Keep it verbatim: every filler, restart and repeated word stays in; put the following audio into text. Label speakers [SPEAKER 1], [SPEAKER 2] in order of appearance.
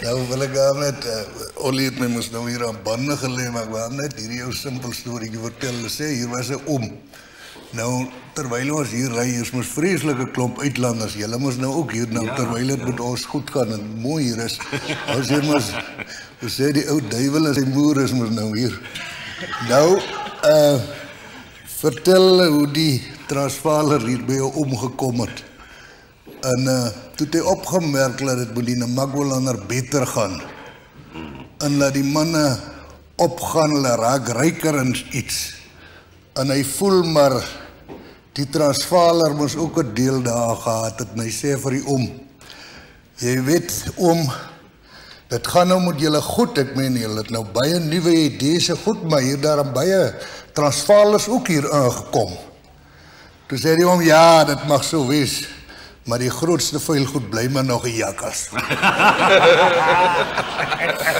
[SPEAKER 1] Nou wil ek daar net, uh, Ollie het my mos nou hier aan bande gelê, maar ek wil net hierdie jou simpel storie vertel. Hulle sê, hier was 'n oom. Nou, terwyl ons hier ry, is mos vreeslike klomp uitlanders. Julle mos nou ook hier, nou, ja, terwyl het met ons goed gaan en mooi hier is. Ons hier mos, ons sê die ou duiwel en sy moer is mos nou hier. Nou, uh, vertel hoe die Transvaaler hier by jou omgekom het. En uh, toe het hy opgemerk dat het met die Namagwalander beter gaan. En laat die manne opgaan, hulle raak ryker en iets. En hy voel maar, die Transvaaler moes ook 'n deel daar gehad het. En hy sê vir die oom, jy weet oom, dit gaan nou met julle goed, ek meen julle het nou baie nuwe idees en goed, maar hier daar baie Transvaalers ook hier aangekom. Toe sê die oom, ja, dit mag so wees, maar die grootste vuilgoed bly maar nog 'n jakkals.